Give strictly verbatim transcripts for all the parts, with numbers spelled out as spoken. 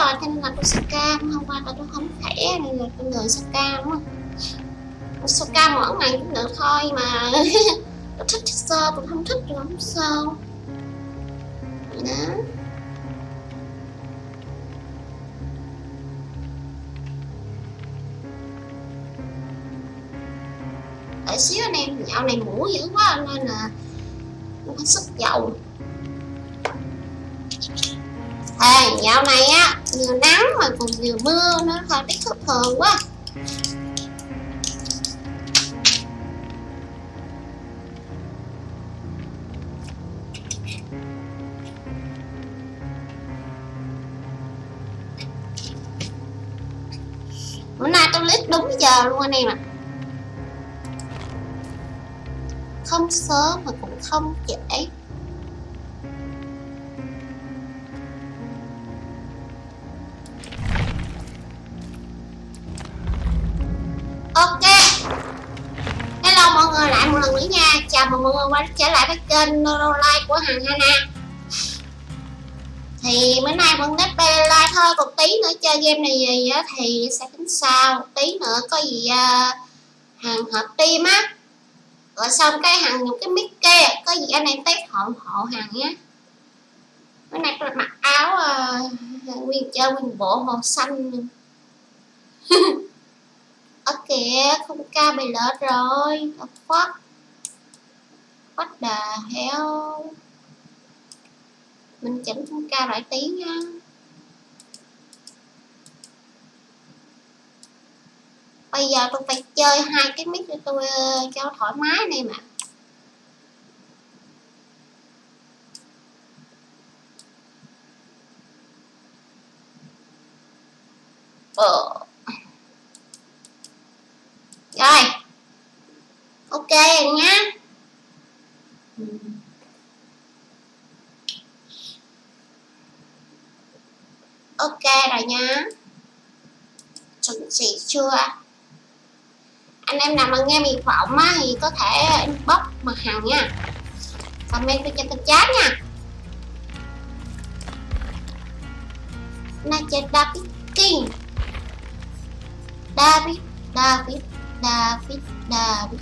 rồi, cho nên là tôi sẽ cam. Hôm qua tôi không khỏe nên là tôi lười sẽ cam á. Tôi sẽ cam mỗi ngày cũng được thôi mà. Tôi thích thì sao, tôi không thích thì không sao. Vậy đó. Đợi xíu anh em, dạo này mũ dữ quá nên là tôi phải sức dầu. À, dạo này á, vừa nắng mà còn vừa mưa nữa, thời tiết thất thường quá. Bữa nay tôi lít đúng giờ luôn anh em ạ. Không sớm mà cũng không trễ. Ok. Hello mọi người lại một lần nữa nha. Chào mừng mọi người quay trở lại với kênh Neurolife của Hằng Hana. Thì bữa nay vẫn đếp like thôi, còn tí nữa chơi game này gì á thì sẽ tính sau. Tí nữa có gì uh, Hằng hợp team á. Rồi xong cái Hằng dùng cái mic kia, có gì anh em test hộ hộ Hằng nhé. Bữa nay tôi mặc áo uh, nguyên chơi nguyên bộ màu xanh. Ok, không ca bị lỡ rồi. The fuck? What the hell? Mình chỉnh không ca lại tí nha. Bây giờ tôi phải chơi hai cái mic cho tôi cho thoải mái này mà. Ờ. Rồi. Ok rồi nhá. Ok rồi nha. Chuẩn chỉ chưa? Anh em nào mà nghe mì phỏng á thì có thể inbox mặt Hằng nha. Comment cho trên kênh chat nha. Nature David King. David, David, David, David.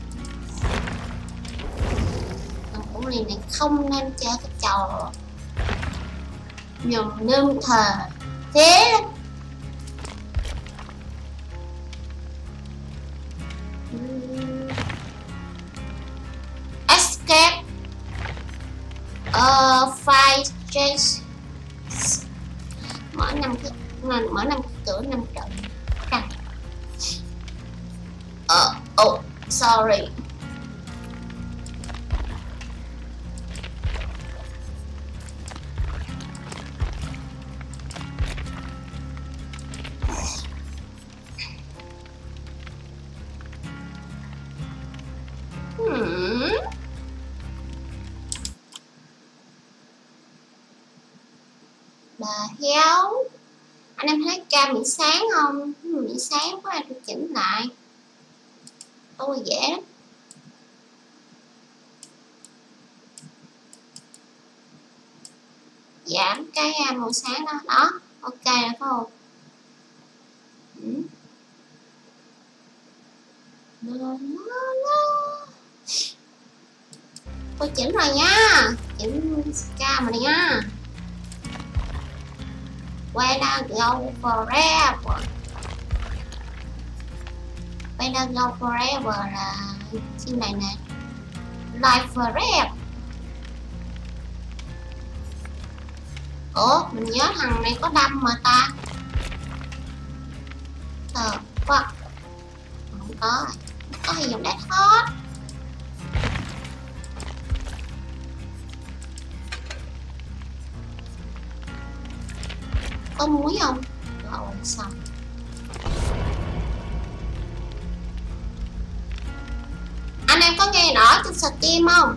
Thằng cũng này này không nên chơi cái trò nhầm nơm thờ thế. Escape uh, five chase mở năm cái mở năm cái cửa năm trận căng. Ờ oh sorry. Hmm. Bà héo. Anh em thấy cam bị sáng không? Bị sáng quá tôi chỉnh lại. Tôi dễ lắm. Giảm cái màu sáng đó. Đó. Ok rồi phải không? Ừ. Tôi chỉnh rồi nha. Chỉnh cam rồi nha. When I go forever. When I go forever là xin này nè. Life forever. Ủa mình nhớ thằng này có đâm mà ta. Ờ quá. Không có. Không có gì dùng để thoát. Có muối không? Rồi xong. Anh em có nghe rõ trên Steam không?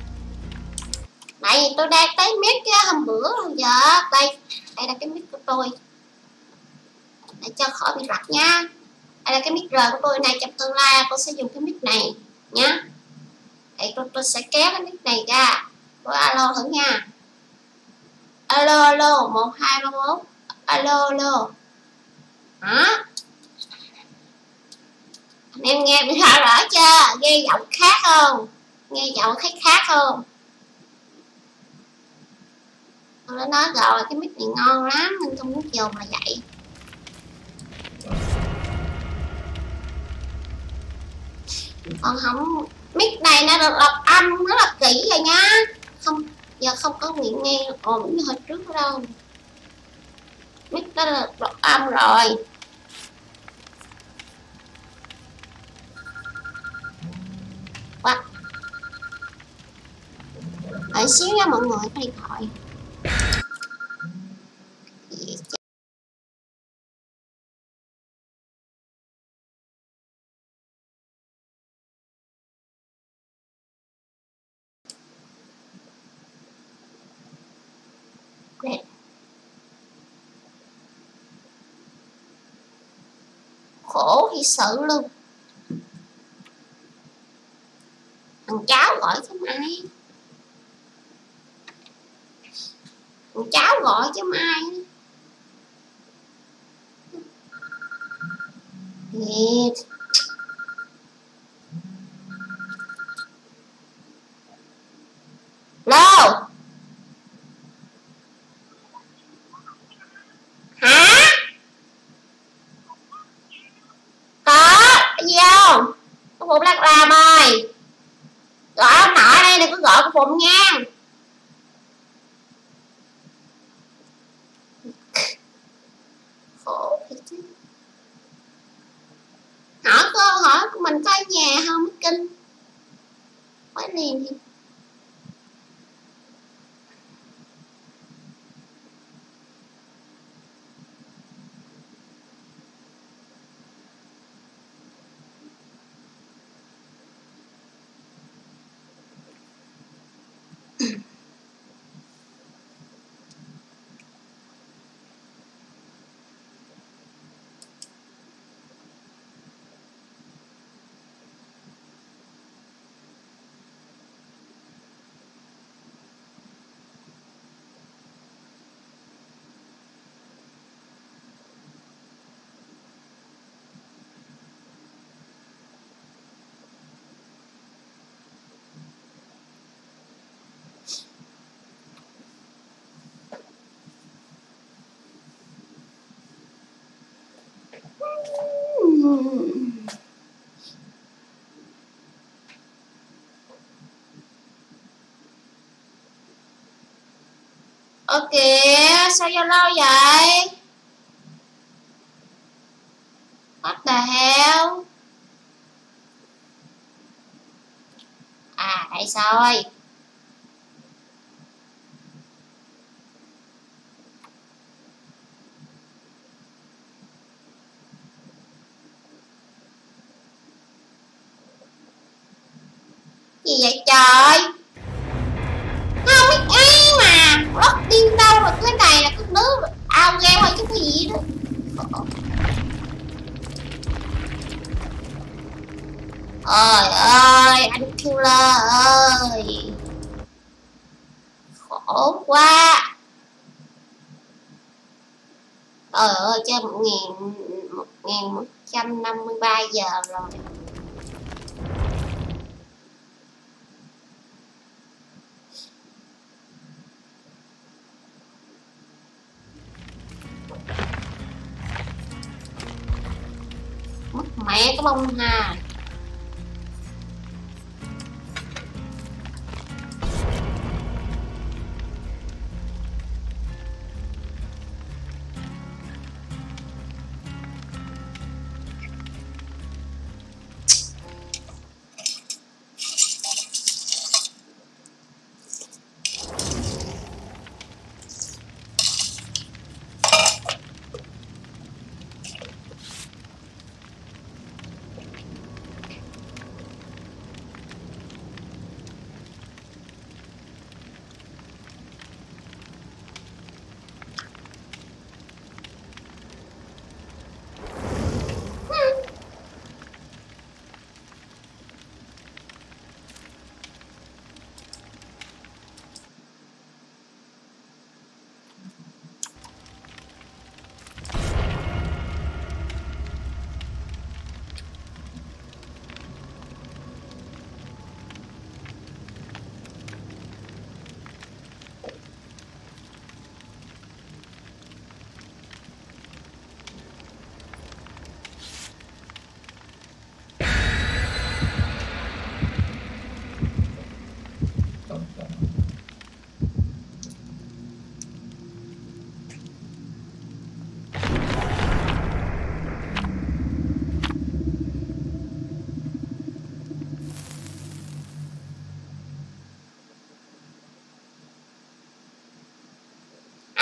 Này tôi đang tới mic cái hôm bữa rồi giờ. Đây, đây là cái mic của tôi. Để cho khỏi bị rạch nha. Đây là cái mic rời của tôi này, trong tương lai tôi sẽ dùng cái mic này nhá. Đây tôi, tôi sẽ kéo cái mic này ra. Tôi alo thử nha. Alo alo một hai ba bốn. Alo alo. Hả? Anh em nghe bị rõ rõ chưa? Nghe giọng khác không? Nghe giọng khác khác không? Tôi đã nói rồi, cái mic này ngon lắm nên tôi muốn dùng là vậy. Còn không, mic này nó được lọc âm rất là kỹ rồi nhá. Không, giờ không có nguyện nghe ồn như hồi trước đâu. Mic đã được lọc âm rồi. Quá. Đợi xíu nha mọi người, có điện thoại. Đẹp. Khổ thì sự luôn. Thằng cháu gọi chứ ai. Thằng cháu gọi chứ ai. Thiệt. Lô. Hả? Có gì không? Cô Phụng đang làm rồi. Gọi ông nội đây, đừng có gọi cô Phụng nha. Khổ thiệt chứ. Hỏi cô, hỏi mình có ở nhà không mới kinh. Hỏi liền đi. Ok, sao vô lâu vậy? What the hell? À, đây rồi. Gì vậy trời? Không biết ai mà lót điên đâu rồi, cái này là cái đứa ao game hay chứ cái gì đó. Ôi ơi anh killer ơi, khổ quá. Trời ơi chơi một nghìn một nghìn một trăm năm mươi ba giờ rồi. Mất mẹ cái bông hà.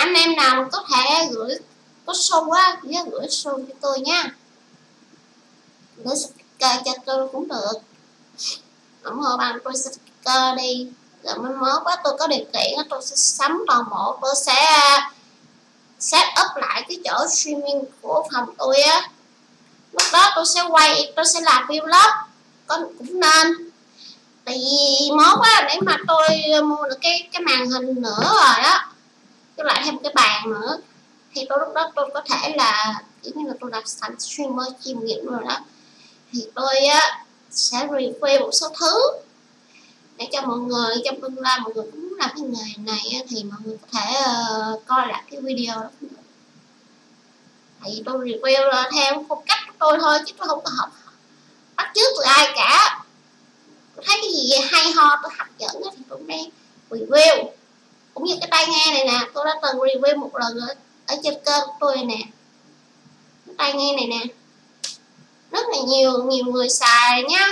anh em nào có thể gửi có show á, nhớ gửi show cho tôi nha, gửi sticker cho tôi cũng được, ủng hộ bằng tôi sticker đi, rồi mai mốt á tôi có điều kiện á tôi sẽ sắm toàn bộ, tôi sẽ set up lại cái chỗ streaming của phòng tôi á, lúc đó tôi sẽ quay, tôi sẽ làm vlog, có cũng nên, tại vì mốt á để mà tôi mua được cái cái màn hình nữa rồi đó, tôi lại thêm cái bàn nữa, thì tôi lúc đó tôi có thể là kiểu như là tôi làm thành streamer chuyên nghiệp rồi đó, thì tôi á sẽ review một số thứ để cho mọi người trong tương lai mọi người cũng làm cái nghề này á, thì mọi người có thể uh, coi lại cái video đó. Tại vì tôi review là theo phong cách của tôi thôi chứ tôi không có học bắt chước từ ai cả, tôi thấy cái gì hay ho tôi hấp dẫn thì tôi đang review, cũng như cái tai nghe này nè, tôi đã từng review một lần ở, ở trên kênh của tôi này nè, cái tai nghe này nè rất là nhiều nhiều người xài nhá,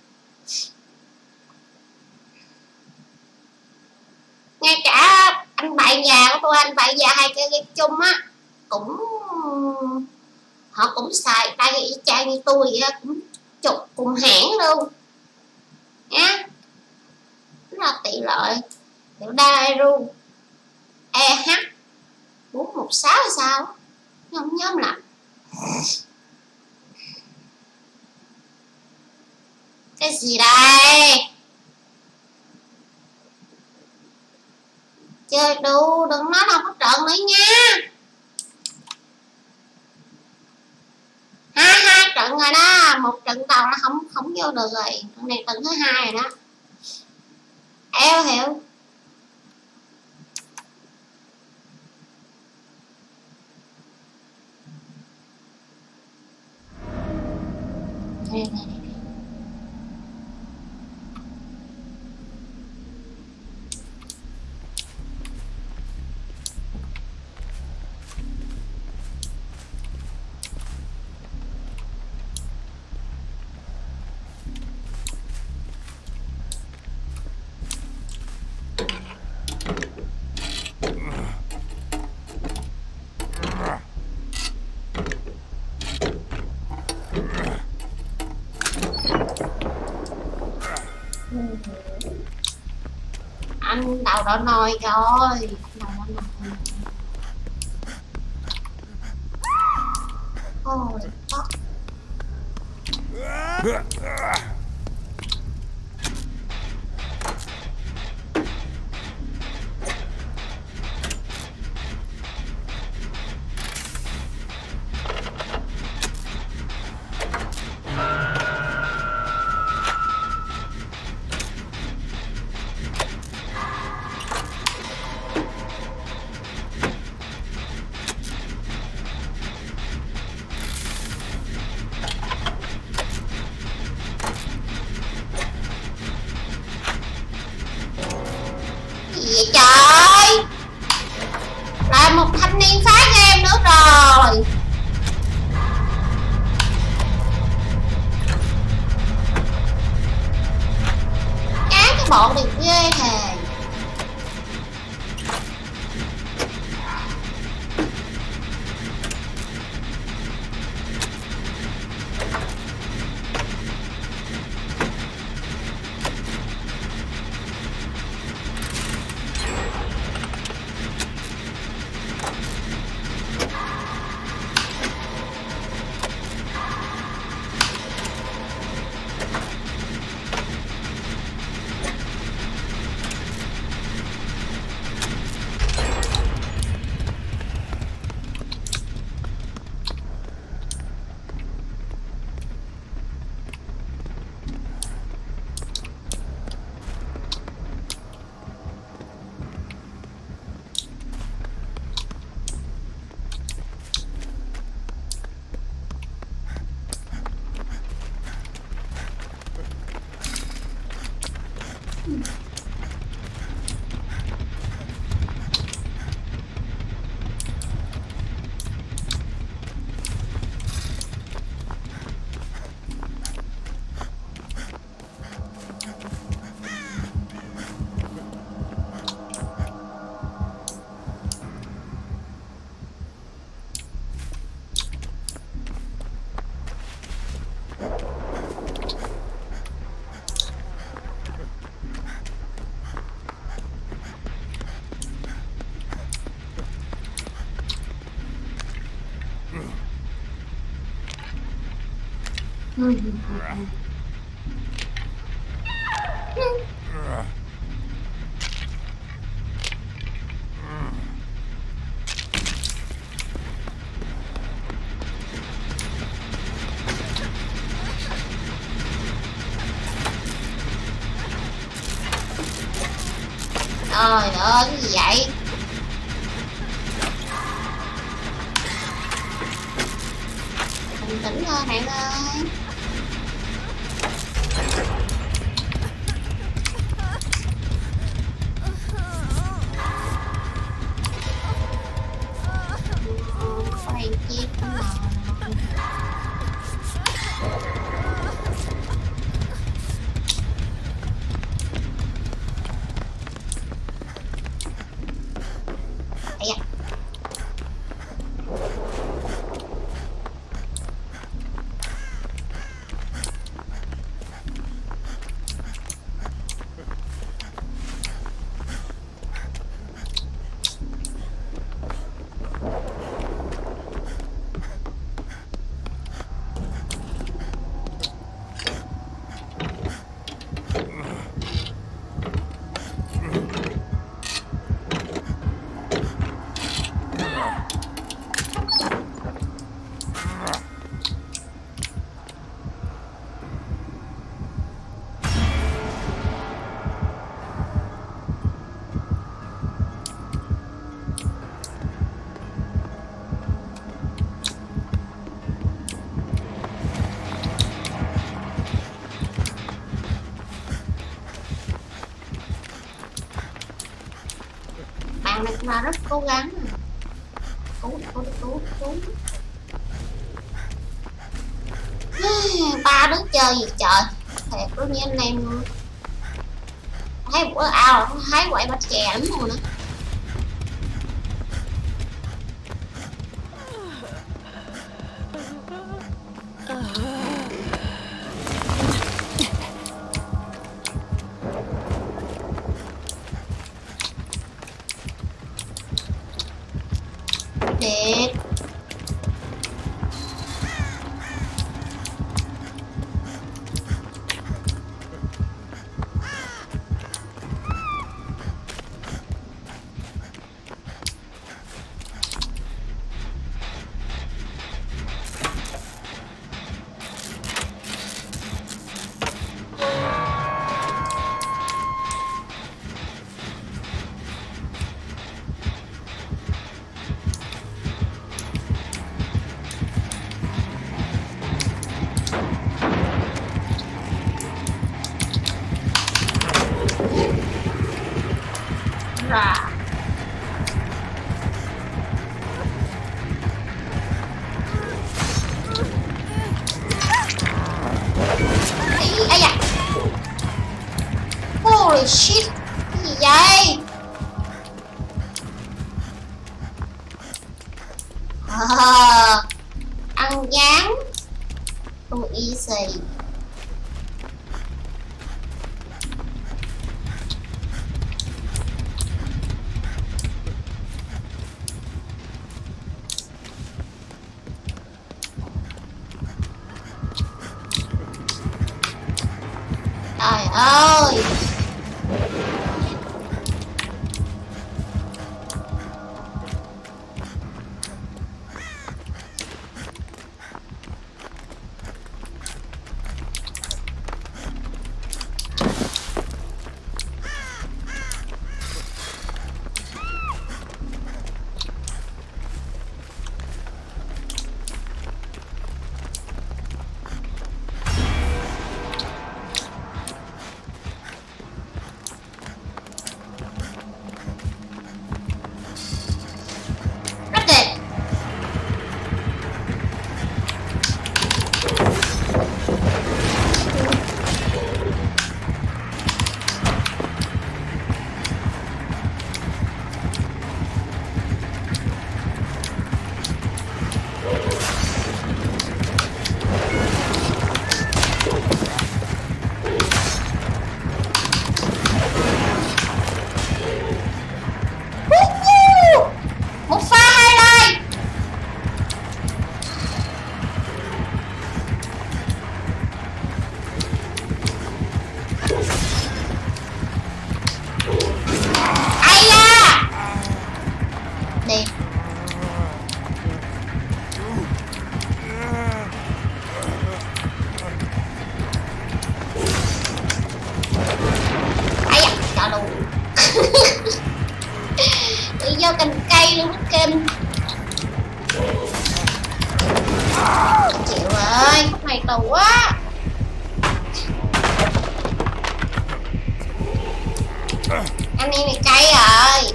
ngay cả anh bạn già của tôi, anh bạn già hay chơi game chung á cũng họ cũng xài tai nghe y chang như tôi vậy á, cũng chục cùng hãng luôn nhá, rất là tiện lợi, hiệu Dairu E H bốn một sáu hay sao không nhớ lắm. Cái gì đây, chơi đù đừng nói đâu có trận nữa nha, hai hai trận rồi đó, một trận đầu nó không không vô được rồi, trận này trận thứ hai rồi đó, eo hiểu. Đây, đây, đây. Anh đầu đỏ nồi rồi, đầu đỏ nồi. Ôi fuck. Gì trời, lại một thanh niên phá game nữa rồi. Cá cái bọn này ghê thề. Trời ơi, cái gì vậy? Bình tĩnh thôi bạn ơi. Phải chết rồi. Bạn này cũng là rất cố gắng. Cứu, cứu, cứu, cứu. Ba đứa chơi gì trời. Thiệt luôn như anh em. Thấy bữa ao thấy quậy bánh chè lắm luôn nữa. Đẹp. Ra. Ý, ấy da. Holy shit. Cái gì vậy? À, ăn gián. Không easy. Trời ơi. luôn nó kinh. Chịu ơi, khúc này tù quá. Anh em này cay rồi.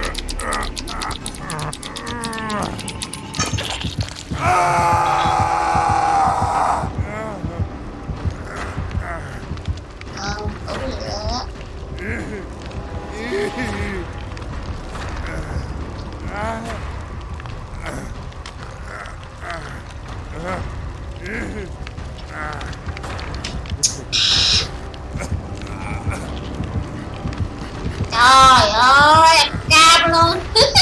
Không, cũng nữa. Trời ơi, ăn cam luôn.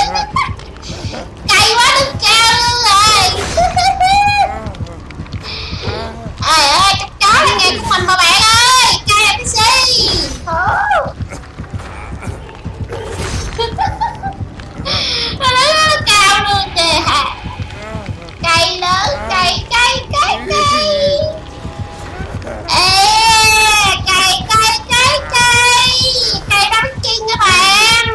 Cay quá, đứng cao luôn rồi. Trời ơi, chắc chó là nghề của mình mà bạn ơi. Cay là cái gì? Nó đứng nó cao luôn kìa. Cay lớn, cay, cay, cay, cay. Ê, cay, cay, cay, cay. Cay bắn chiên các bạn.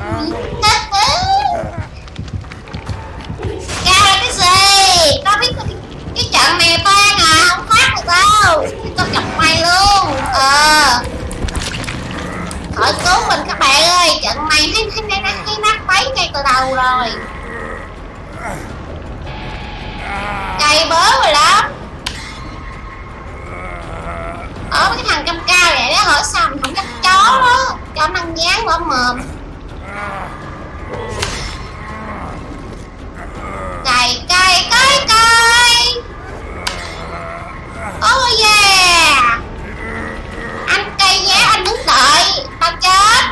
Cao là cái gì? Tao biết cái, cái trận này toan à, không thoát được đâu. Tao chọc mày luôn. Ờ Khỏi cứu mình các bạn ơi. Trận này thấy thấy thấy, thấy nát bấy ngay từ đầu rồi. Cay bớ rồi lắm. Ở cái thằng cam cao vậy đó, hỏi sao mình không dắt chó đó, cho nó ăn dán vào mồm. Cay cay cay cay. Oh yeah. Anh cay nhé, anh đứng đợi tao chết.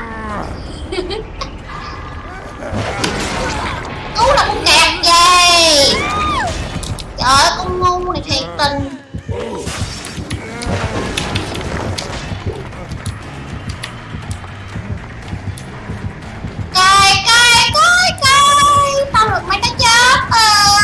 Cứu là con kẹt gì. Trời ơi, con ngu này thiệt tình. Cay cay cay cay. Tao được mấy cái chết à.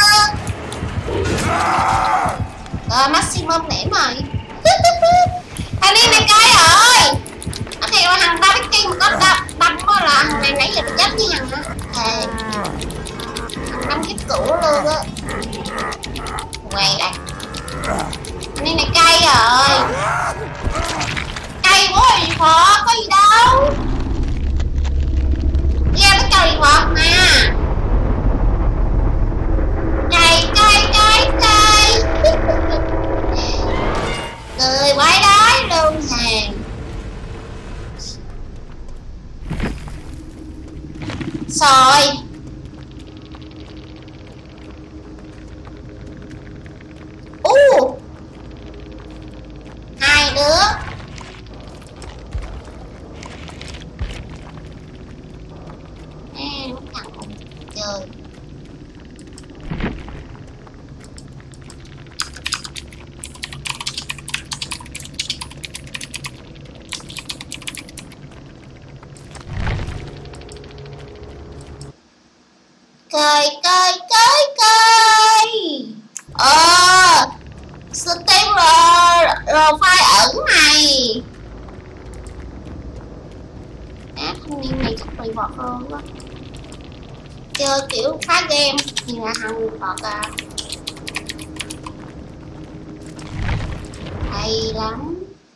Rồi maximum nể mày. Thằng đi này cay rồi. Nó thiệt là thằng tao biết kinh có đâm đâm có là thằng này nãy giờ nó chết với thằng đó. Thề. Thằng đâm kiếp cũ luôn á. Quay đây. Nên này cay rồi. Cay quá rồi phó, có gì đâu. Ra nó cho điện thoại mà. Cay cay cay cay. Cười quái đói luôn hàng. Rồi. Ú. Hai đứa. À, nó thằng chơi. Cơi cơi cơi cơi. Ờ Steam rồi rồi file ẩn này. Á, thanh niên này chắc report luôn quá. Chơi kiểu phá game thì là thằng report à. Hay lắm.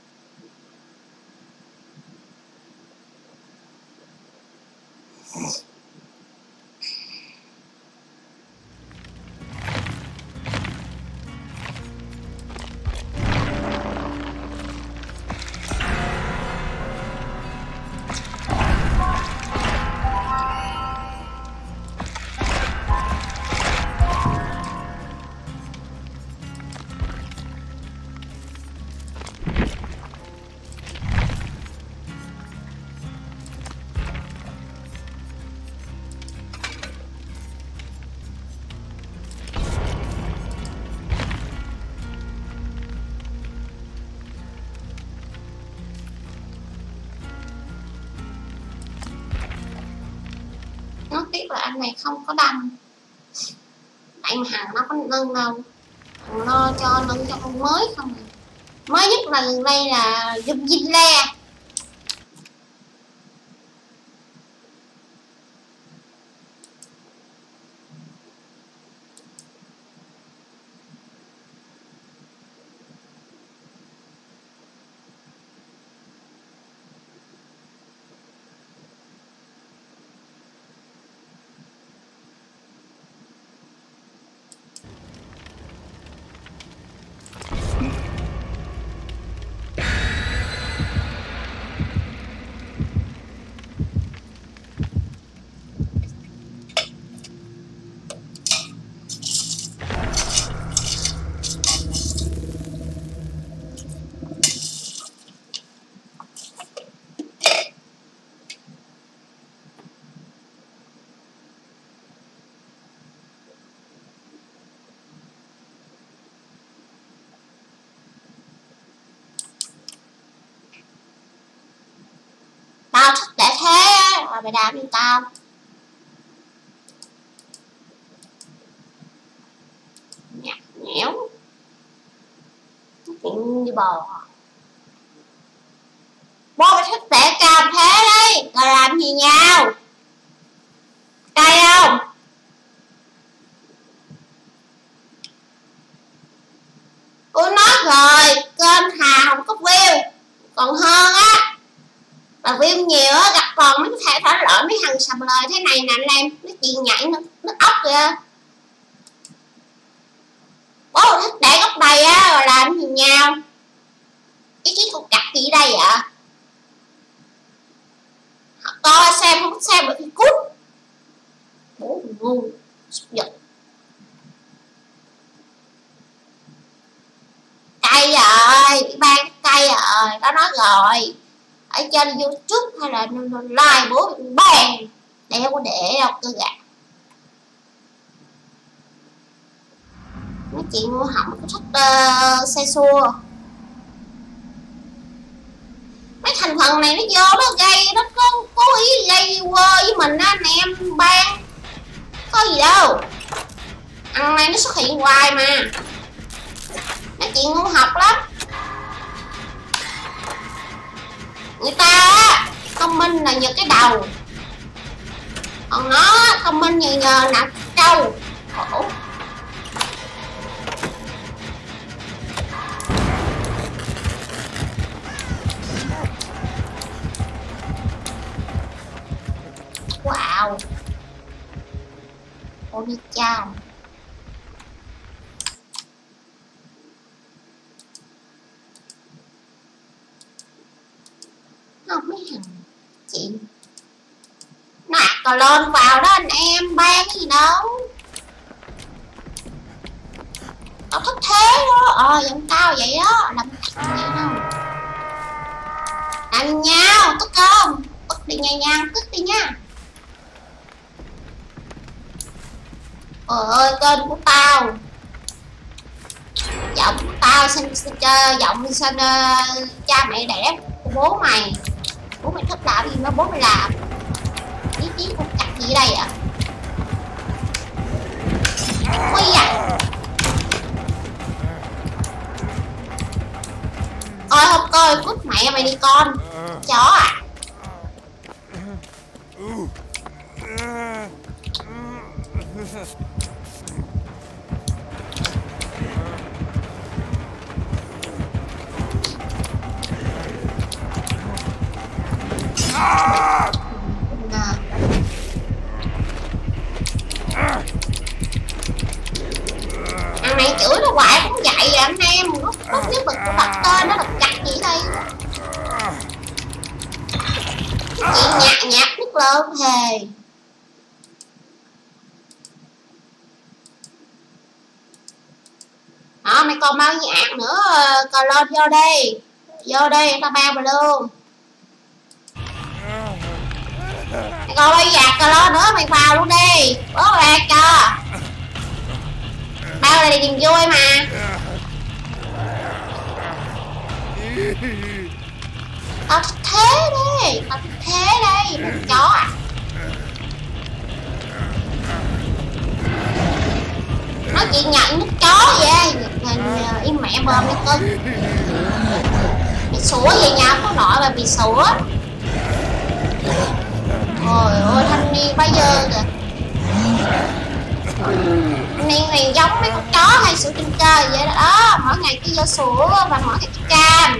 Nó tiếc là anh này không có đâm. Tại mà hàng nó có nâng đâu. Thằng lo cho nâng cho con mới không à. Mới nhất là gần đây là dùng dinh le. mày đạp lên tao. Nhạt nhẽo. Chuyện như bò. Bố mày thích tệ càm thế đấy. Rồi làm gì nhau? Cay không? Tôi nói rồi, kênh Hà không có view. Còn hơn á là view nhiều á, gặp còn mấy thể thả lỡ mấy thằng sầm lời thế này nè anh em. Nó chuyện nhảy nó, nó ốc kìa. Bố thích để góc đây á rồi làm gì nhau? Cái cái con cặp gì đây vậy? Coi xem không xem được thì cút. Bố ngu xúc giật. Cay rồi, cái ban cay rồi, đó nói rồi. Ở trên YouTube hay là live bố bị ban. Đeo có để đâu cơ gà. Mấy chị ngu hỏng có thích uh, xe xua. Mấy thành phần này nó vô nó gây, nó có cố ý gây quơ với mình á anh em ban. Có gì đâu. Ăn này nó xuất hiện hoài mà. Mấy chị ngu học lắm. Người ta á thông minh là nhờ cái đầu, còn nó thông minh nhờ nhờ nạp trâu. Khổ. Wow. Ôi đi chào. Không mấy thằng chị nạt cờ lên vào đó anh em, ban cái gì đâu. Tao thích thế đó. Ờ giọng tao vậy đó. Làm thật vậy đâu. Làm nhau tức không? Tức đi nha nha, tức đi nha. Trời ơi kênh của tao, giọng của tao xin, xin chơi giọng xin uh, cha mẹ đẻ của bố mày. Bố mày thích làm gì mà bố mày làm. Ý chí con cặp gì đây ạ? Ui à. Coi không coi cút mẹ mày đi con. Chó à. Thằng này chửi nó hoài cũng vậy vậy anh em. Lúc lúc nhất bật bật tên nó là cặt gì đây. Chị nhạt nhạt nước lớn hề. Đó mày còn bao nhạc nữa. Còn lên vô đi. Vô đi tao bao mày luôn. Mày còn bao giặt cờ lo nữa mày vào luôn đi. Bố bạc cho. Bao là niềm vui mà. Tao thích thế đi. Tao thích thế đây. Mình chó à. Nói chuyện nhận nước chó vậy. Im mẹ bơm nó cưng. Bị sủa vậy nhà có nội mà bị sủa. Trời ơi thanh niên bây giờ kìa. Thanh niên này giống mấy con chó hay sủa trên trời vậy đó. Mỗi ngày cứ vô sủa và mỗi ngày cái cam.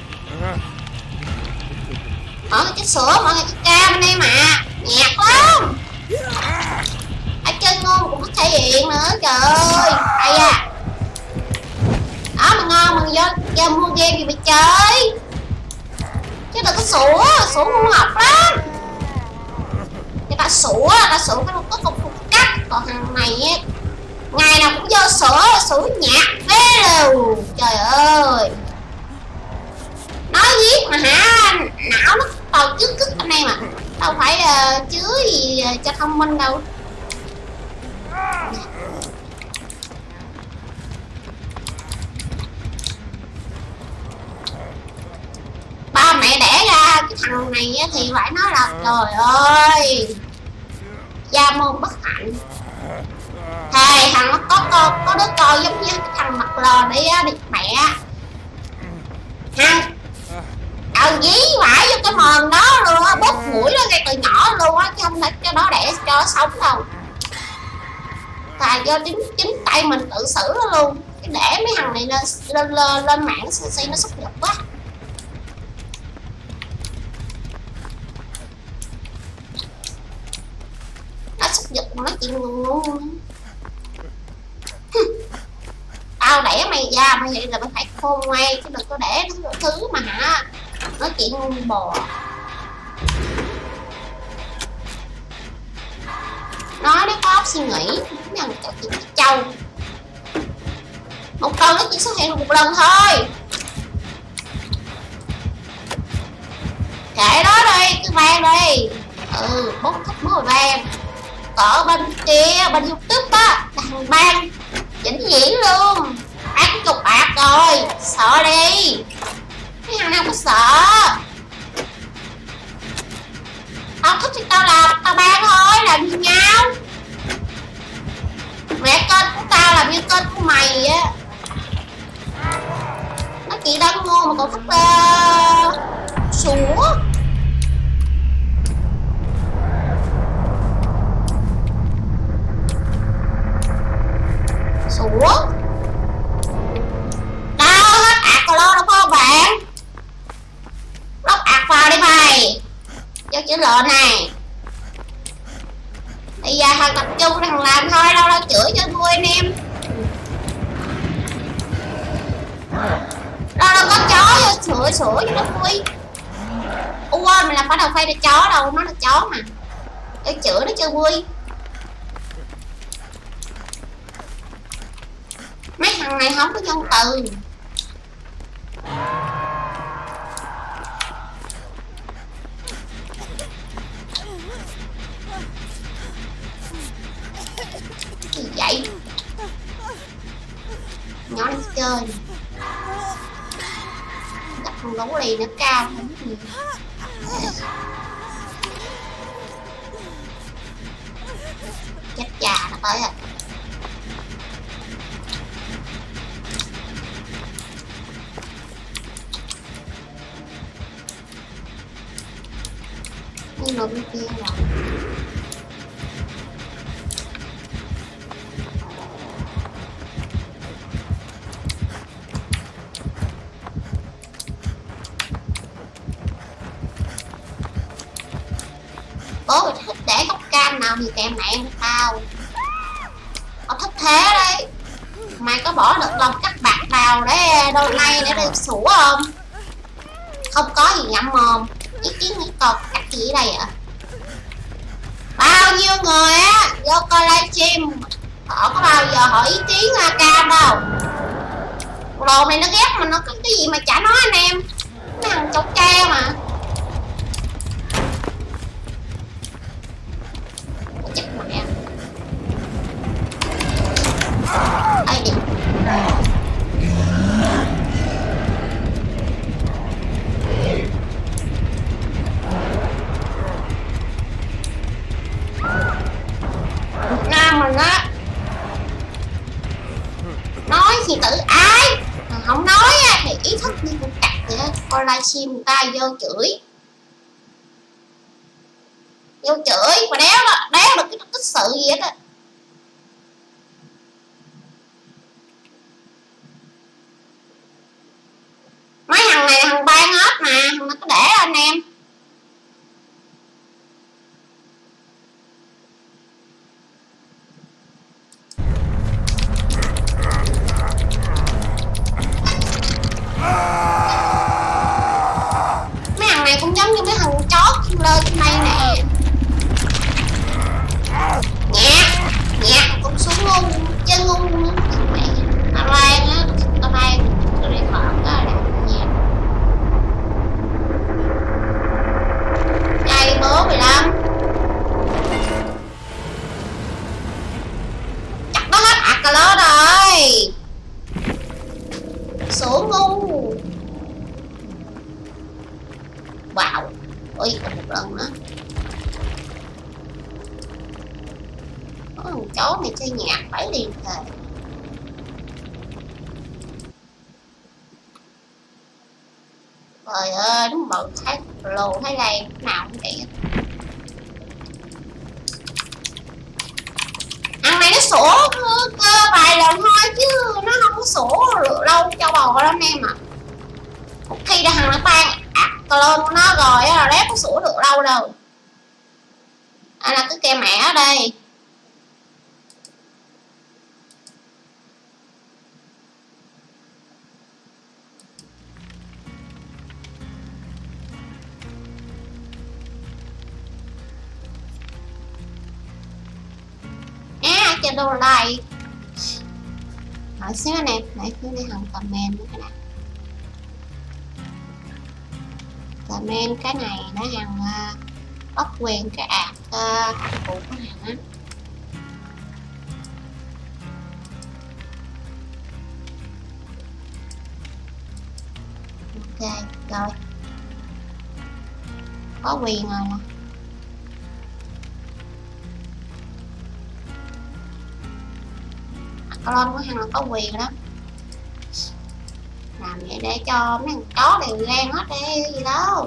Mỗi ngày cái sủa, mỗi ngày cái cam anh em ạ. Nhạt lắm. Ở chơi ngon cũng có thể hiện nữa. Trời ơi hay à. Đó mà ngon mà vô, vô mua game gì mày chơi. Chứ đừng có sủa, sủa ngu học lắm. Người ta sủa, người ta sủa cái có công phục cắt. Còn thằng này á, ngày nào cũng vô sủa, sủa nhạt phê luôn. Trời ơi. Nói viết mà hả, não nó tàu trước cứt anh em à. Đâu phải uh, chứa gì uh, cho thông minh đâu. Ba mẹ đẻ ra cái thằng này thì phải nói là trời ơi, gia môn bất hạnh. Thề thằng nó có con có đứa con giống như cái thằng mặt lò đi á, đi mẹ ha. Ờ dí phải vô cái mòn đó luôn á, bóp mũi nó ngay từ nhỏ luôn á, chứ không thể cho nó đẻ cho nó sống đâu. Thà do chính chính tay mình tự xử nó luôn. Cái để mấy thằng này lên lên lên, lên mạng xì nó xúc nhục quá. Nó xúc nhục mà nói chuyện ngu ngu. Tao đẻ mày ra mày vậy là mày phải khôn ngoan chứ đừng có để thứ, thứ mà hả nói chuyện ngu bò. Nói nó có óc suy nghĩ nhận cho chuyện châu. Một câu nó chỉ xuất hiện một lần thôi. Kệ đó đi, cứ vang đi. Ừ, bốn thích mới vang. Ở bên kia, bên YouTube á, thằng ban vĩnh viễn luôn. Ăn chục bạc rồi, sợ đi. Mấy thằng nào có sợ. Tao thích thì tao làm, tao ban thôi, làm gì nhau. Mẹ kênh của tao làm như kênh của mày á. Nó chỉ đang ngu mà còn thích uh, sủa. Sủa. Tao hết ạc rồi đâu có bạn. Lóc ạc vào đi mày. Cho chữ lợn này. Bây giờ thôi tập trung thằng làm thôi, đâu đâu chửi cho vui anh em. Đâu đâu có chó vô sửa sửa cho nó vui. Ủa mày làm phải đầu phay để chó đâu, nó là chó mà. Để chửi nó cho vui. Mấy thằng này không có nhân từ. Gì vậy? Nhỏ đi chơi. Đặt con gấu lì nó cao không biết gì. Chết già nó tới rồi. Nhưng nó bên kia rồi. Bố mày thích để góc cam nào thì kèm mẹ của tao. Tao thích thế đấy. Mày có bỏ được lòng cắt bạc nào để đôi nay để được sủa không? Không có gì nhậm mồm. Ý kiến nghĩ còn cắt gì ở đây ạ? Bao nhiêu người á vô coi livestream họ có bao giờ hỏi ý kiến cam đâu. Đồ này nó ghét mà nó có cái gì mà chả nói anh em. Cái thằng chọc keo mà. Chết mẹ. Đây đi. Việt Nam mình á nói gì tự ai mà không nói á, thì ý thức đi cũng cặt vậy đó. Coi livestream người ta vô chửi vô chửi mà đéo đó đéo được cái tích sự gì hết á. Mấy thằng này thằng ban hết mà thằng nó có để anh em. Mấy thằng này cũng giống như mấy thằng chó lơ trên đây nè. Nhạc nhạc cũng xuống ngu chân ngu mày. Tao lan á, tao lan tao đi khỏi đó là nhạc cây bố mười lăm chắc nó hết ạc cà ló rồi. Số ngu. Wow. Ui, còn một lần nữa. Có thằng chó này chơi nhạc phải liền rồi. Trời ơi, đúng bận thấy lồ thấy đây nào cũng vậy. Ăn này nó sủa cơ vài lần thôi chứ nó không có sủa được lâu cho bò lắm em ạ. Một khi đã thằng nó tan ạc clone của nó rồi là đéo có sủa được lâu đâu. À là cứ kêu mẹ ở đây. À cho đồ lại. Hỏi xíu anh em, nãy xíu này thằng comment nữa cái này. Comment cái này nó hằng uh, bóc quyền cái ạc uh, phụ của hằng á. Ok, rồi. Có quyền rồi nè. Clone của hằng là có quyền đó. Làm vậy để cho mấy thằng chó đều gan hết đi gì đâu.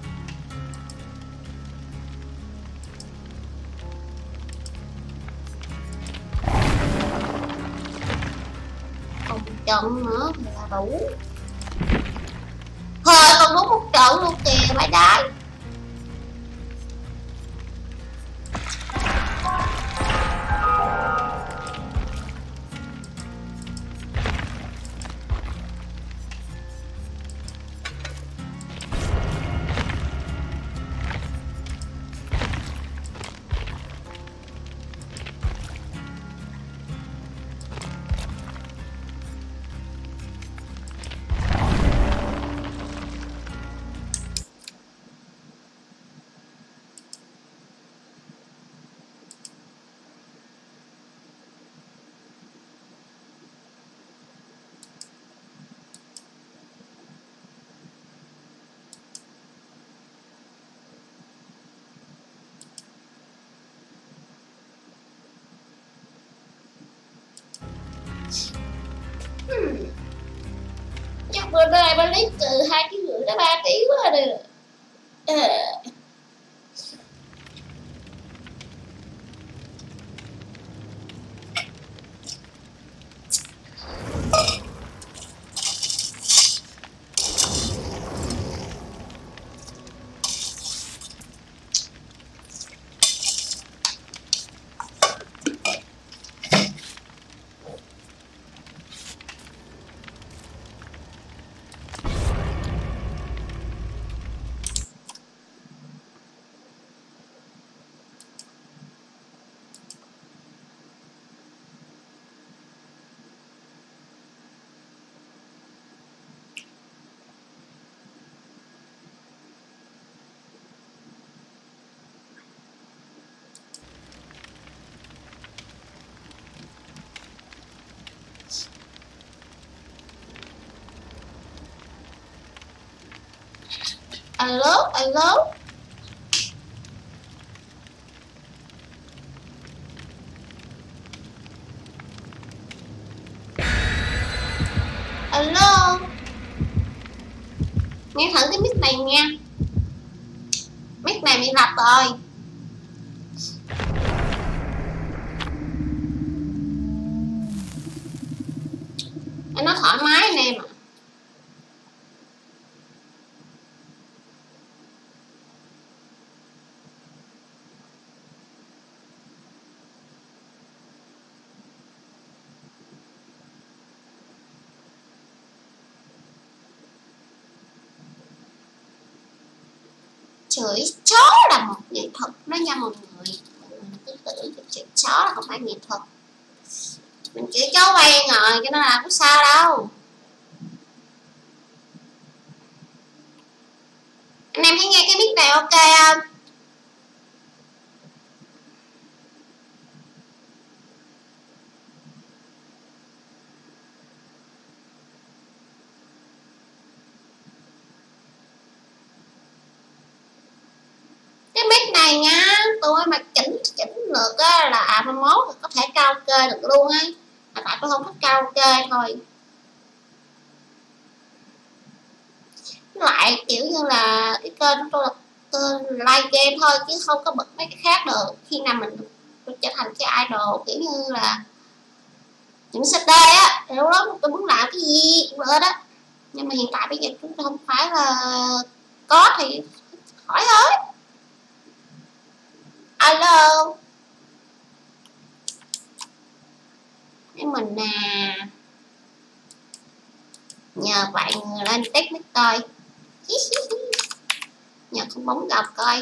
Còn một trận nữa thì là đủ. Thôi còn đúng một trận luôn kìa bãi đái. Hmm. Chắc bữa nay ba lấy từ hai ký rưỡi đến ba ký quá rồi. À. Alo, alo. Alo. Nghe thử cái mic này nha. Mic này bị lặp rồi. Nó thoải mái anh em ạ. Chửi chó là một nghệ thuật đó nha mọi người. Mình cứ tưởng chửi chó là không phải nghệ thuật. Mình chửi chó quen rồi cho nên là có sao đâu. Anh em thấy nghe cái mic này ok không? mà chỉnh chỉnh được á, là mai mốt có thể cao kê được luôn ấy, mà tại tôi không thích cao kê thôi. Lại kiểu như là cái kênh của tôi là kênh live game thôi chứ không có bật mấy cái khác được. Khi nào mình tôi trở thành cái idol kiểu như là những xê đê á thì lúc đó tôi muốn làm cái gì cũng được đó, nhưng mà hiện tại bây giờ chúng tôi không phải là có thì hỏi thôi. Alo em mình nè, nhờ vài người lên test mic coi, nhờ không bóng gặp coi.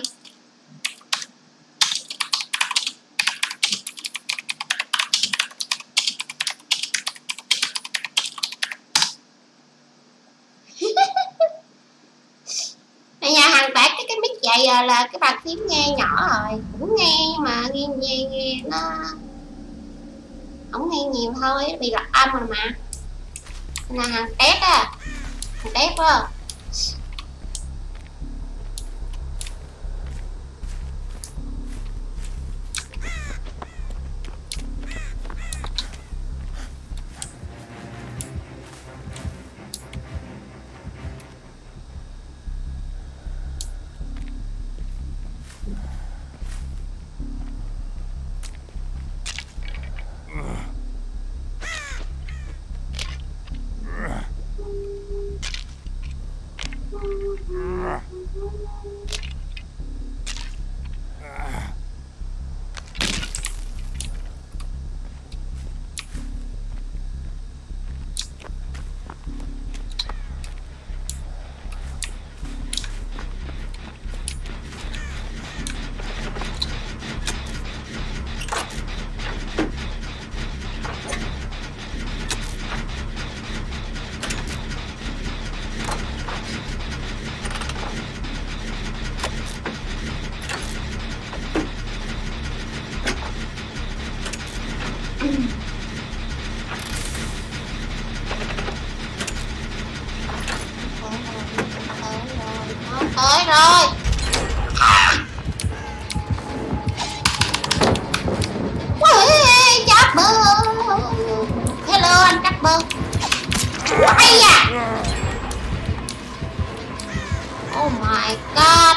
Nhà hàng tạc cái cái mic vậy là cái bàn phím nghe nhỏ rồi, cũng nghe nhưng mà nghe nghe nghe nó không nghe nhiều thôi, bị lọc âm rồi mà. Là hàng tét á, hàng tét á. Tới rồi. Ui, Chopper. Hello anh Chopper. Ui da. Oh my god.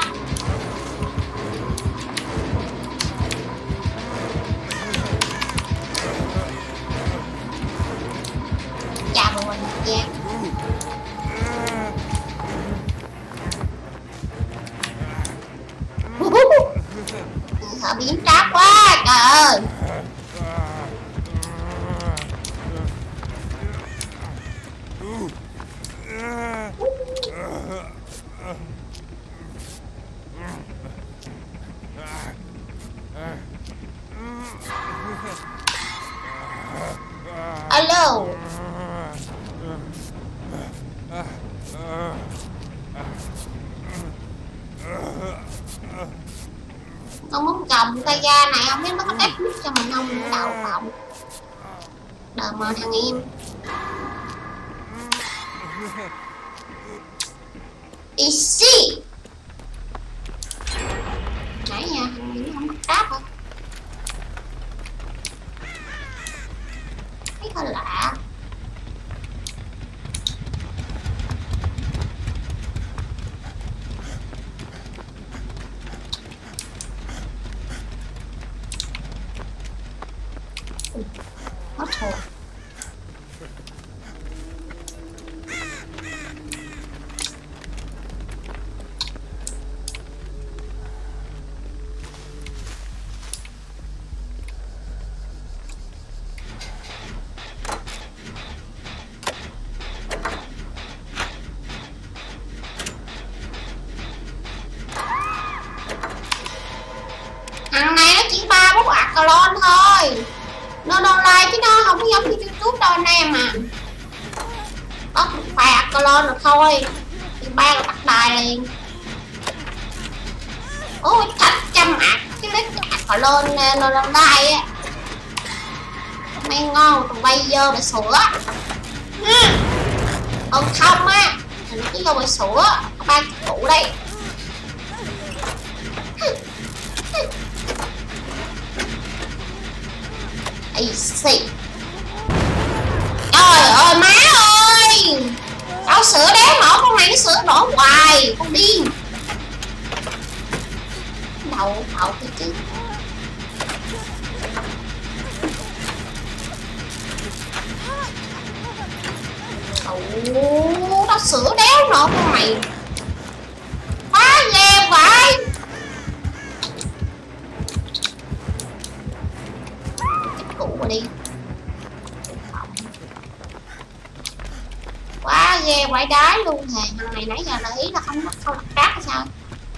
Chà bùi nha. Sợ biến trap quá trời ơi. Alo. Con muốn cầm tay ga này không biết nó có test mic cho mình không, nó đậu phộng. Đợi mời thằng em. Easy. Nãy giờ thằng em không bắt đáp hả? Thấy hơi lạ. Mất hồn. Thằng này nó chỉ ba bút Accolon thôi, nó online chứ nó không giống như YouTube đâu anh em à. Có một vài Accolon rồi thôi thì ba là tắt đài liền. Ôi thật trăm ạc cái lít Accolon nó online á, mấy ngon còn bay vô bị sủa. Còn không á thì nó cứ vô bị sủa. Có ba cái cụ đây. Ây xì. Trời ơi má ơi, tao sửa đéo nổ con này, nó sửa nổ hoài, con điên. Đậu đậu cái chứ. Ủa, tao sửa đéo nổ con này, quá ghê vậy. Cái cụ đi. Quá ghê vãi đái luôn. Thề thằng này nãy giờ là ý là không không đắt hay sao.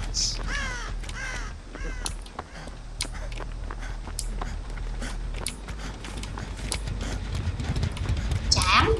Chảm.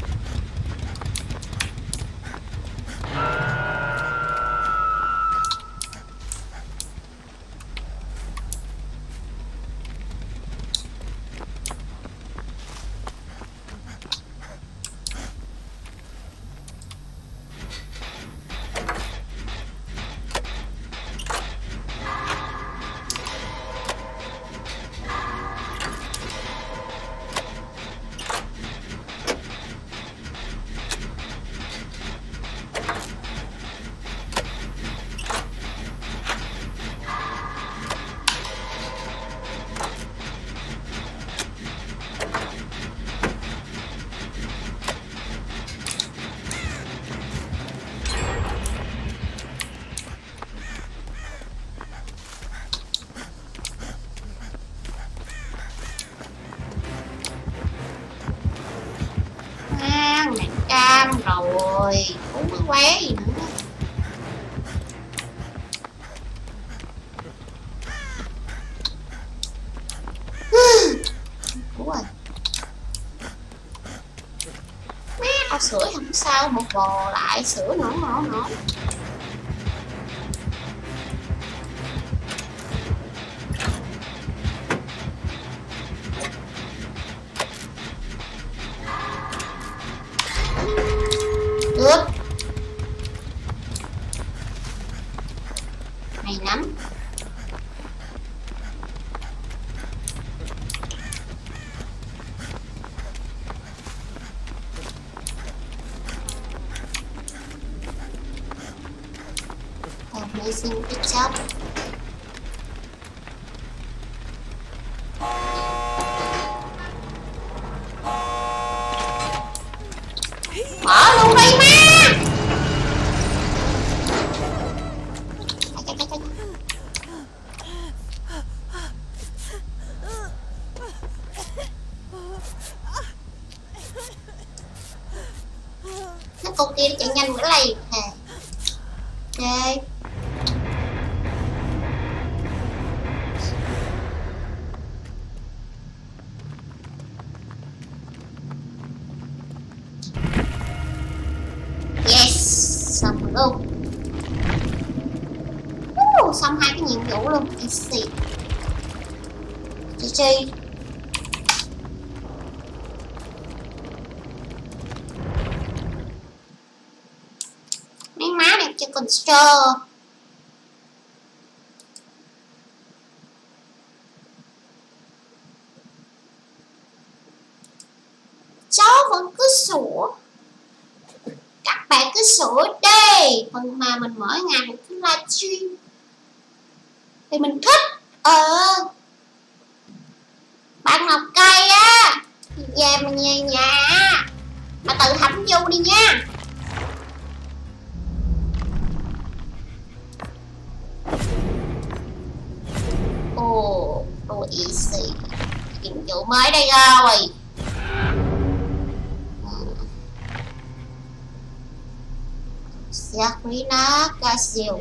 Cam rồi, uống cái qué gì nữa. Đúng rồi. Má, tao sửa không sao, một bò lại sửa nổ nổ nổ. Được. Hay lắm. Amazing, good job. Mở luôn đi má. Nó con kia chạy nhanh bữa này. Ok. Xong luôn. uh, Xong hai cái nhiệm vụ luôn. Easy. Chi chi. Mấy má đẹp cho construct. Cháu vẫn cứ sủa. Các bạn cứ sửa đi. Phần mà mình mỗi ngày mình cứ livestream thì mình thích. Ờ bạn Ngọc Cây á, về mình về nhà mà tự hãm vô đi nha. Ồ, đồ easy. Nhiệm vụ mới đây rồi. Sabrina Casio.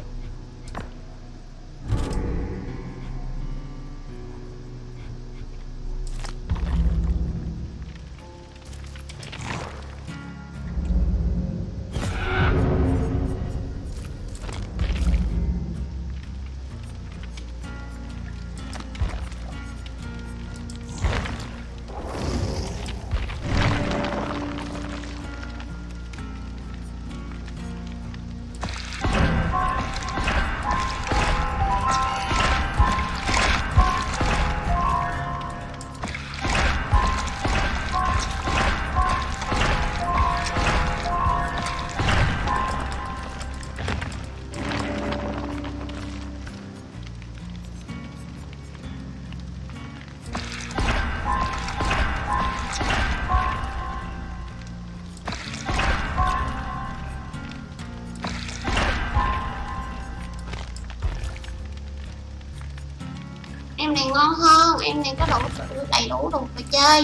em này ngon hơn, em này có đủ đầy đủ đồ để chơi.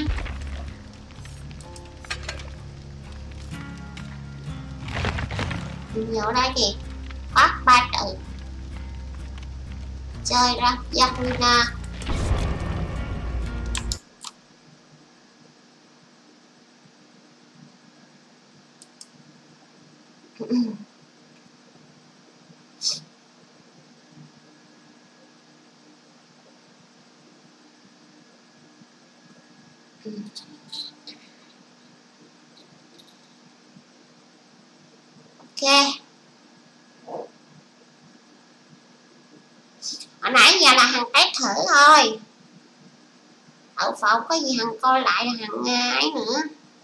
Nhớ đây kìa, bắt ba tự chơi ra Yakuina. Ok. Hồi nãy giờ là Hằng test thử thôi. Đậu phộng có gì Hằng coi lại là Hằng ấy nữa.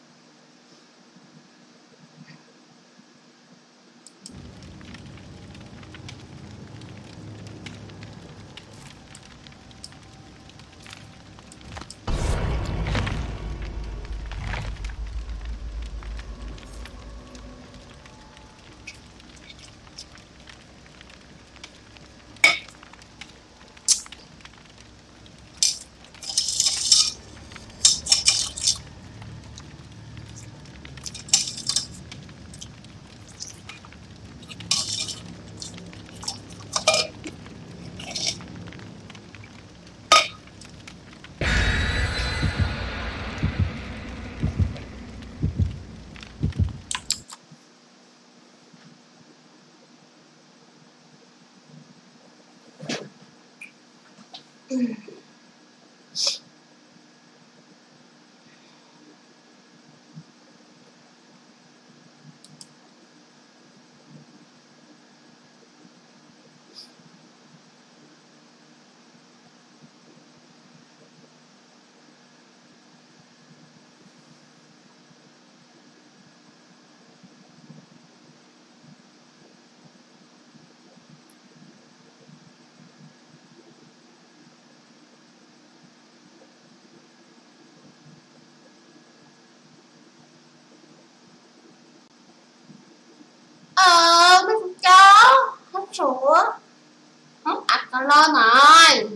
Ờ, mấy con chó hết sủa hết ạch cả lên rồi.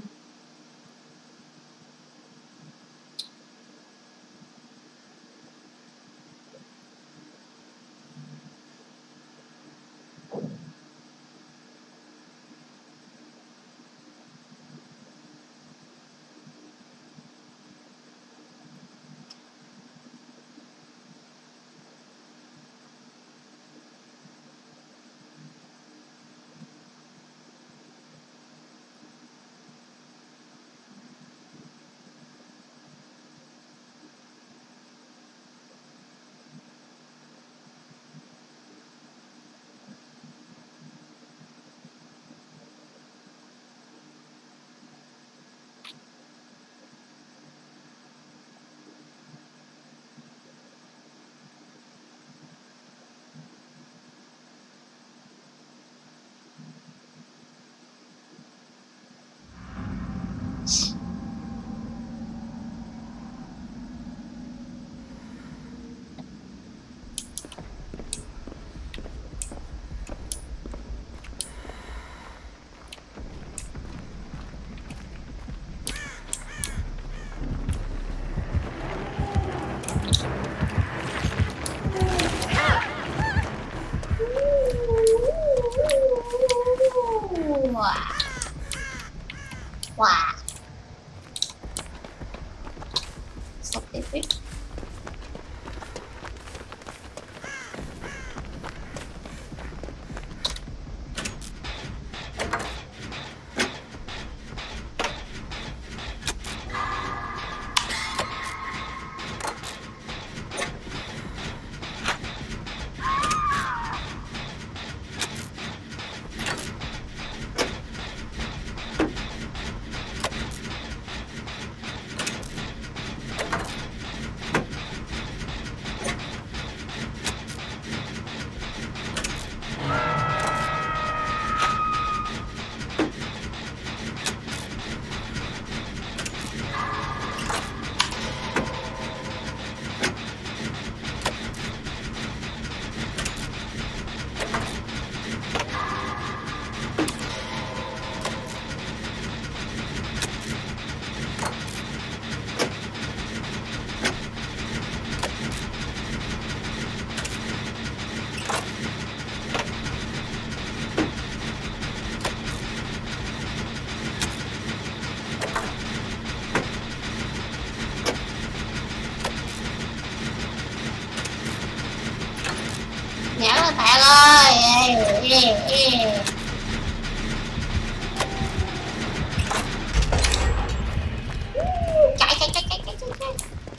Wow. Scientific. yeah, yeah. Chạy chạy chạy chạy chạy chạy.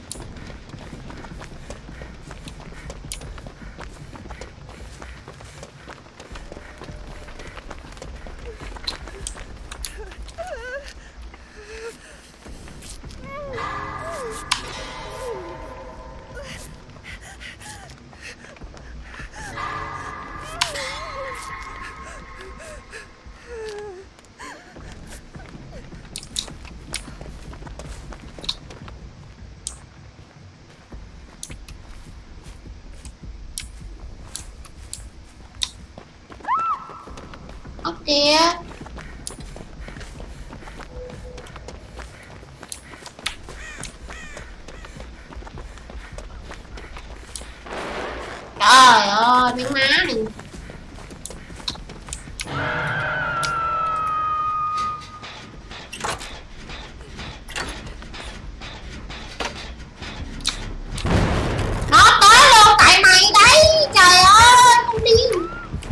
Kìa. Trời ơi, miếng má này. Nó tới luôn tại mày đấy, trời ơi, không điên.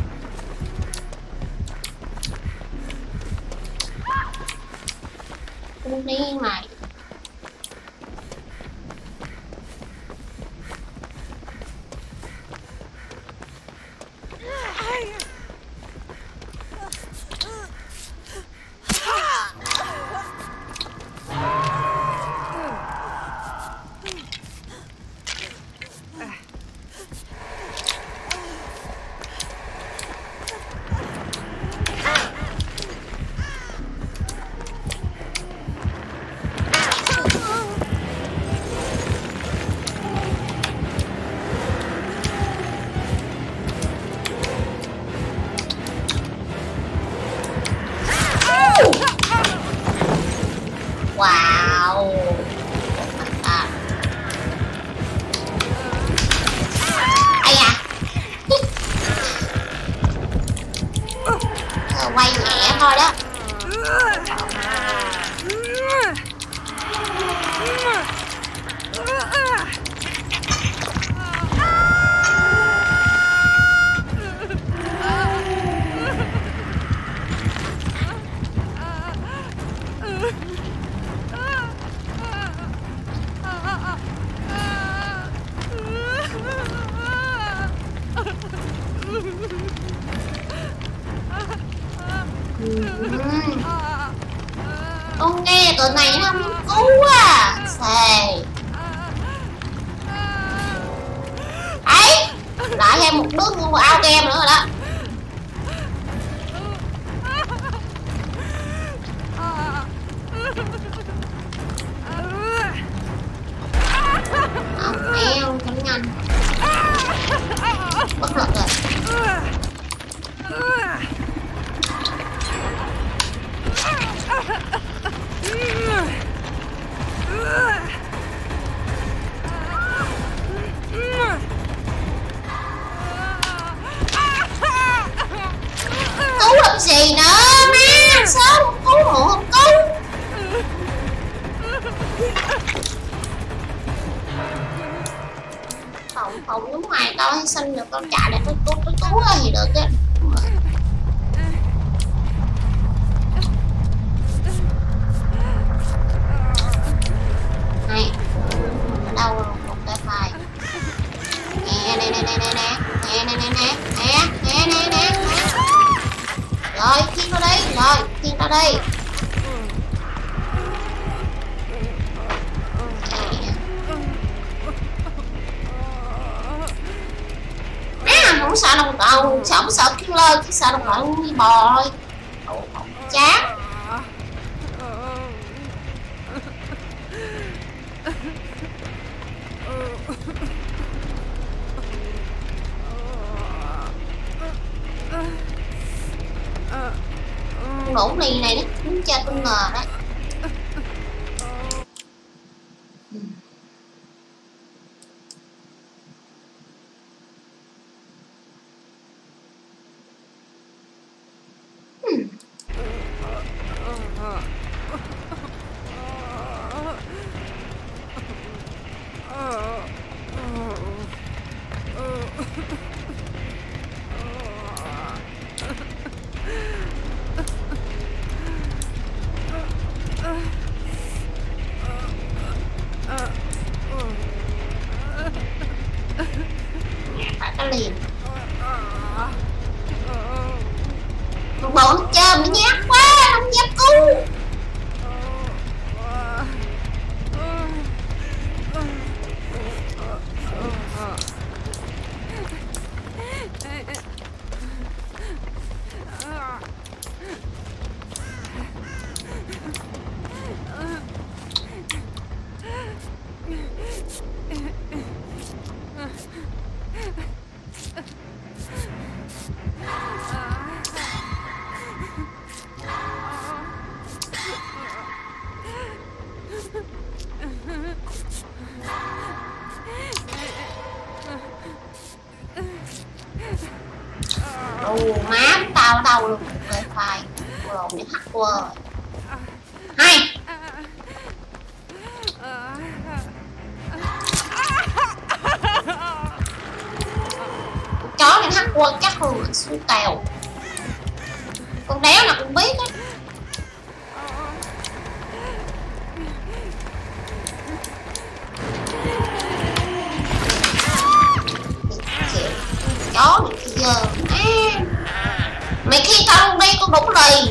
Không điên mày. Wow. À. Ai à. Ờ, quay nhẹ thôi đó. Con nghe tụi này nó không cứu à. Xề. Ấy, lại thêm một đứa ngu ao game nữa rồi đó. Ông eo cánh nhanh. Bất lực rồi. Cứu làm gì nữa má, sao không cứu hộ không cứu. Không không đúng mày, tao hy sinh được con chạy để tôi cứu tôi cứu thì được á. Này, đâu rồi một cái file. Nè nè nè nè nè nè nè nè nè nè nè nè nè nè. Rồi khiêng tao đi, rồi khiêng tao đi. Má không sợ đồng đầu, không sợ killer, chỉ sợ đồng đội đi bò thôi. Chán. Nổ lì này nó cũng cha tôi ngờ đấy. Ồ má tao ở đâu luôn. Rồi phải lộn những hack qua hay chó này hack qua chắc luôn là su tèo. Con đéo nào cũng biết á. Chó này bây giờ à, mày khi tao không đi con đủ lì.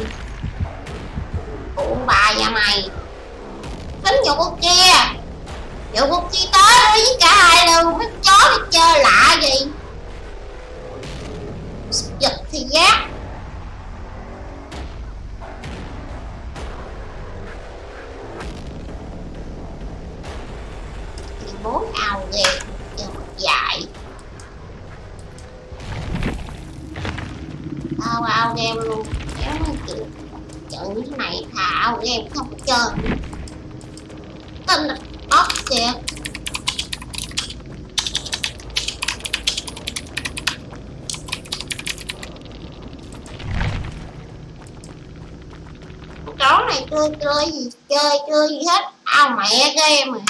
Cụ bà nhà mày tính vào con kia, vào con kia tới với cả hai luôn. Mấy chó đi chơi lạ gì giật thì giác. Bốn ao ghê giờ mặt dài. Tao ao game luôn. Kéo nó chịu trận như thế này thà ao game không có chơi. Tin là bóp kìa. Chó này chơi chơi gì chơi chơi gì hết. Ao mẹ game mà.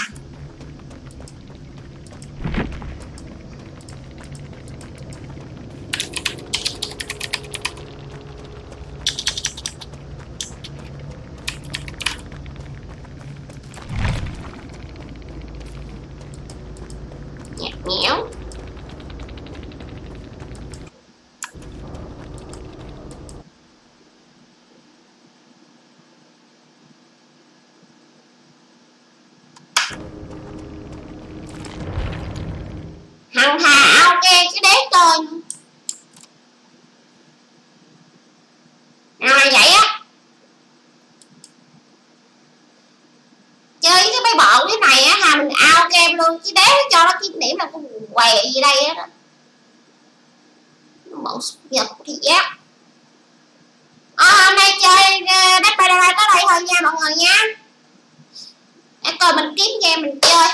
Nhẽo hằng thà ao ke chứ đéo chơi nữa. Nào là vậy á. Chơi với cái mấy bọn cái này á là mình ao game luôn chứ đéo cho nó kiếm điểm là con què gì đây á. Bọn giật thì giác. À, hôm nay chơi Dead by Daylight tới đây thôi nha mọi người nha. Để coi mình kiếm game mình chơi.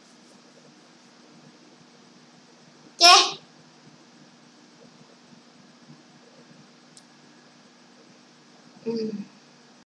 Ok. Ừ.